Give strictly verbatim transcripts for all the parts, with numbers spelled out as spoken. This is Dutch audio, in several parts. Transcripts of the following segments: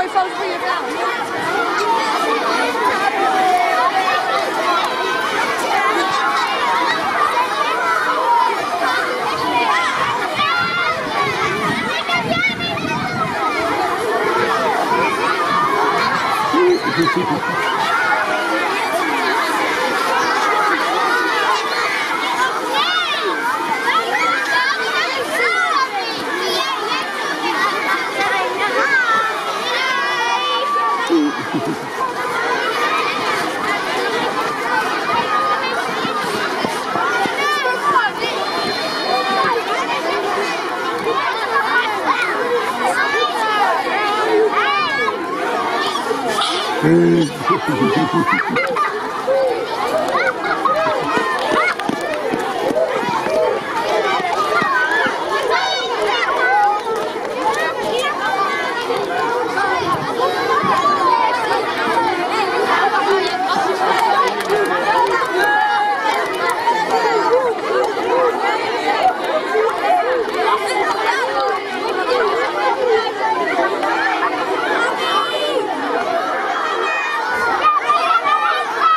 mooie foto van je vrouw. Ja!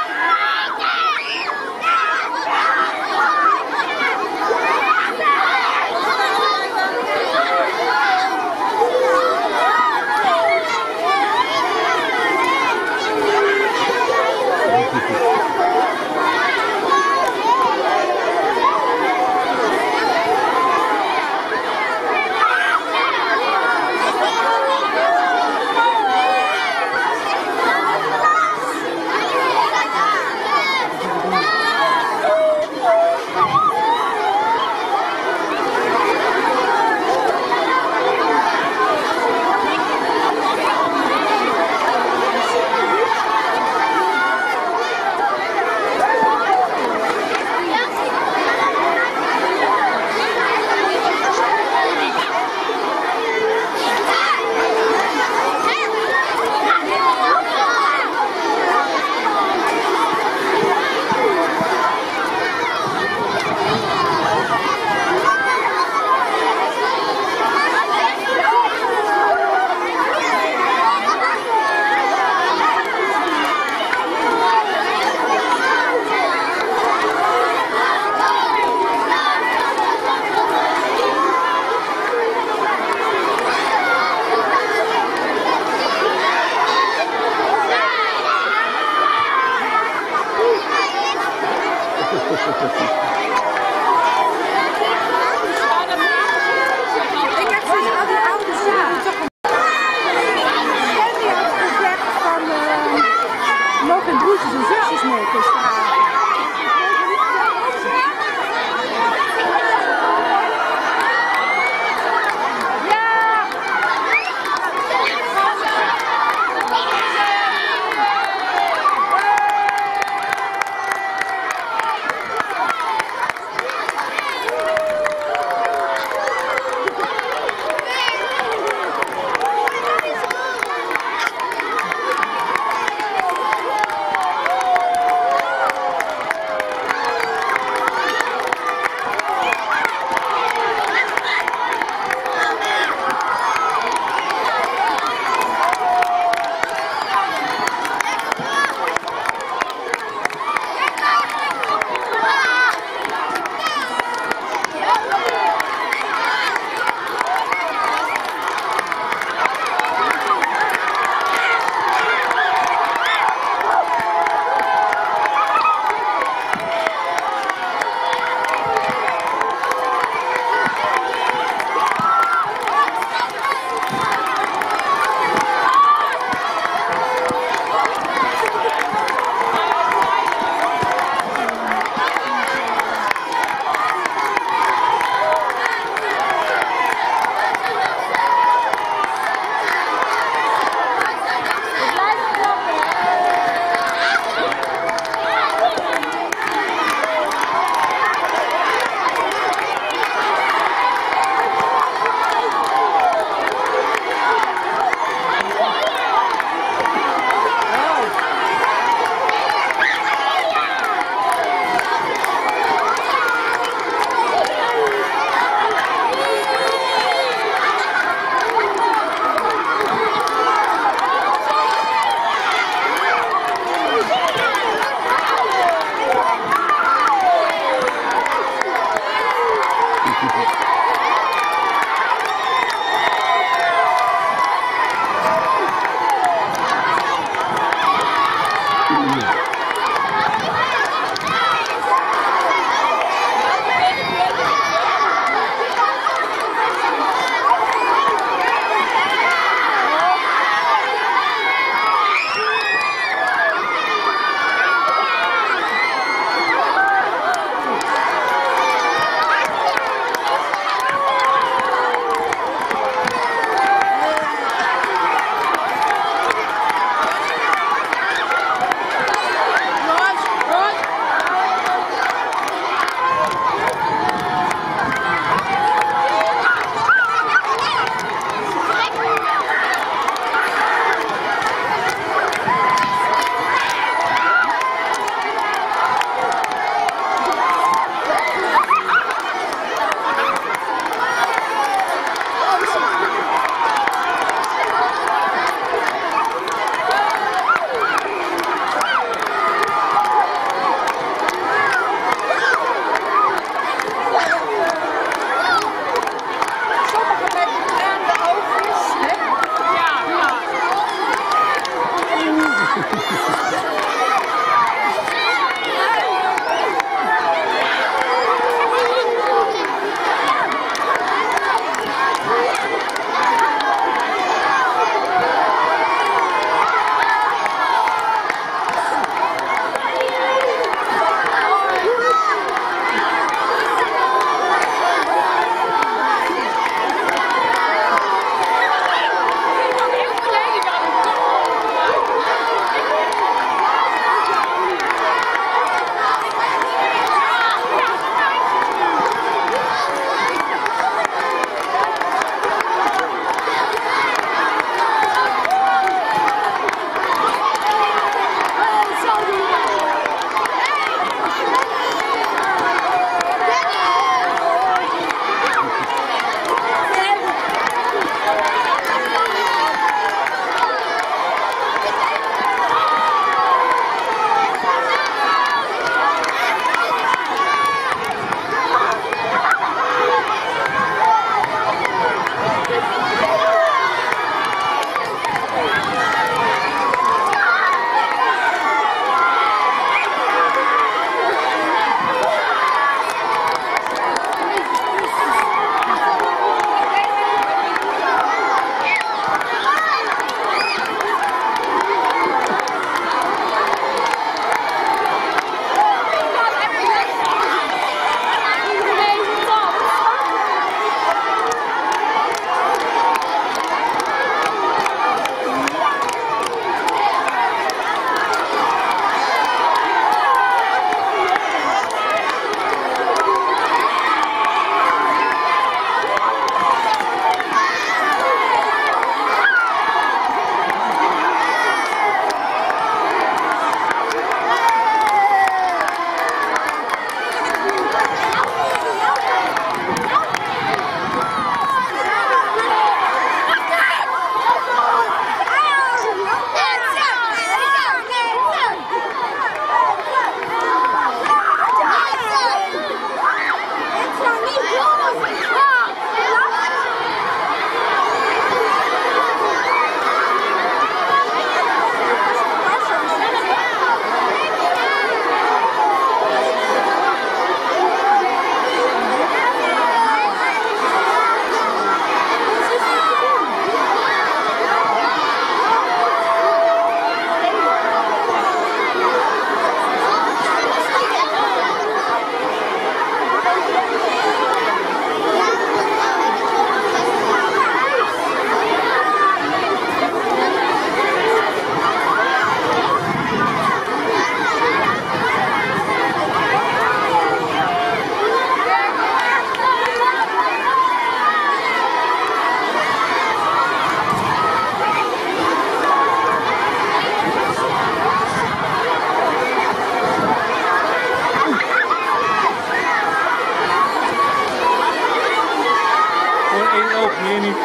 één oog, meer niet.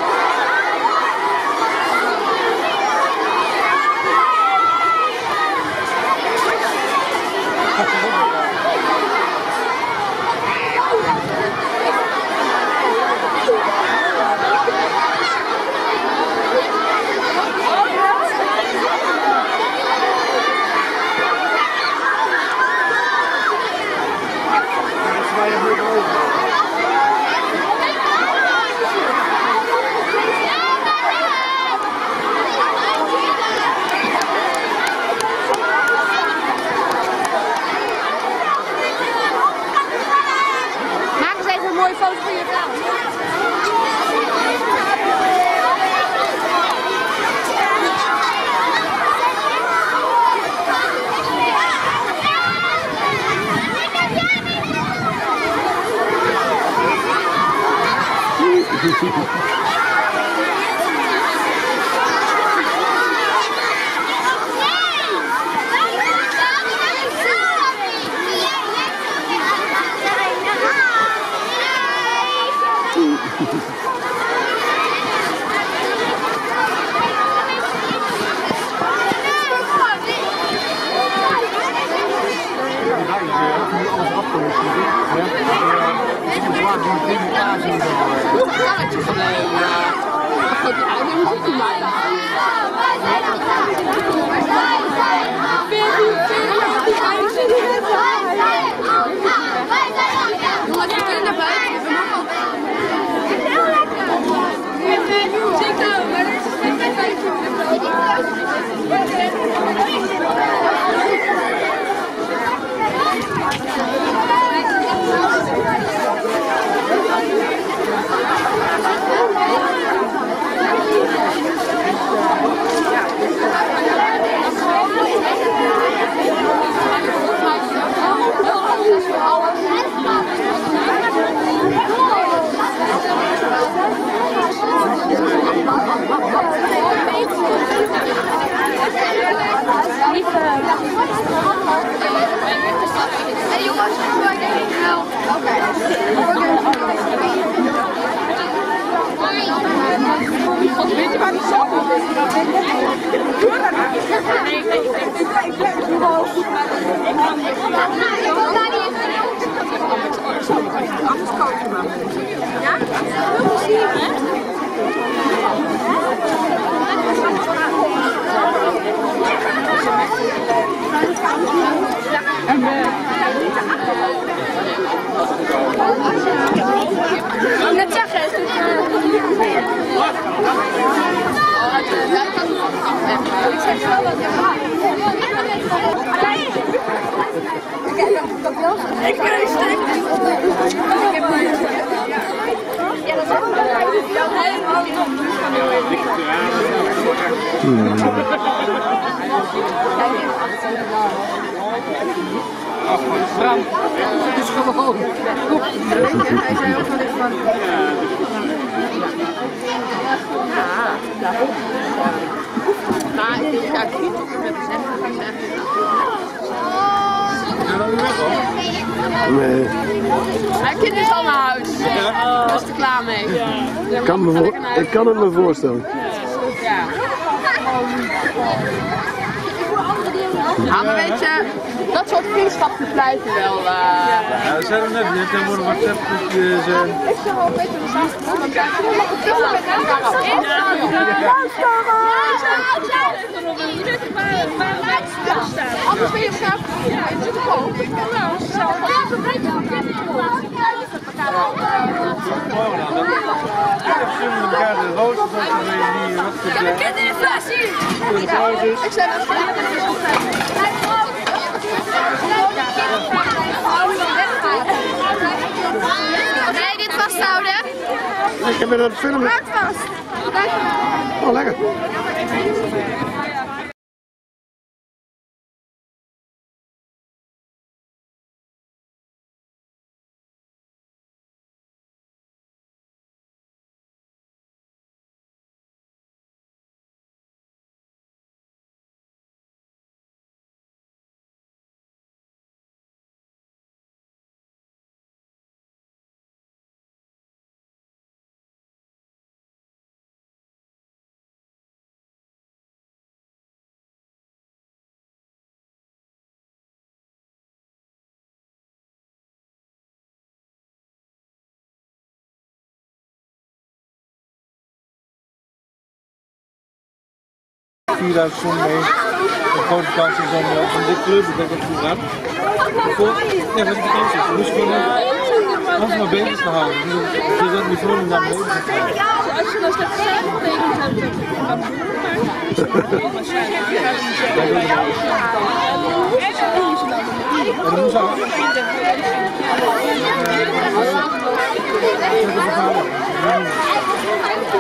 Maak eens even een mooie foto van je vrouw. Hey jongens, weet je waar die zon is? Doe dat niet. Nee, nee, ik leg het gewoon goed. Anders koken we. Ja? Heel plezier, hè? En uh, ik wil net zeggen, het is ik zeg wel dat je ik ben een steek. Ja, dat is ook helemaal Bram, het is gewoon. Hij zei ook wel eens van... Ja, daarom. Maar ik denk dat ik niet op met zeggen. Nee. Mijn kind is al naar huis. Ja. Ik was er klaar mee. Ja. Ik kan, me voor, ik kan het me voorstellen. Ja. Ja, maar weet je, dat soort vriendschappen blijven wel. Uh... Ja, we zijn er net niet, dan worden WhatsApp-groepjes. Uh... Ik zou wel weten hoe ze het doen. Ik mag het filmen met elkaar af. Anders ben je graag. Ja, je zit er ook. Ja, zo. Ik heb een kind in de fles hier. Ik zei dat nee, dit vasthouden. Ik heb het filmen. Maak vast. Oh, lekker. vierduizend zon mee. De grote kans is dan uh, van dit club, dat ik het goed heb. Ja, dat is de kans is. Dus gewoon uh, ons maar bezig te houden. Dus dat niveau om naar beneden te gaan. Als je dan slechts zelf getekend hebt, dan En dat moest ook. Ja, dat is